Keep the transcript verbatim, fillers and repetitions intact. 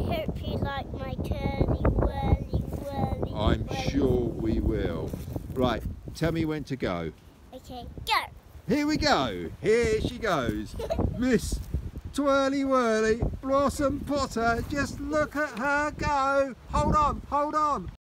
hope you like my turny whirly whirly. I'm whirly. sure we will. Right, tell me when to go. Okay, go. Here we go. Here she goes. Miss Twirly Whirly Blossom Potter. Just look at her go. Hold on, hold on.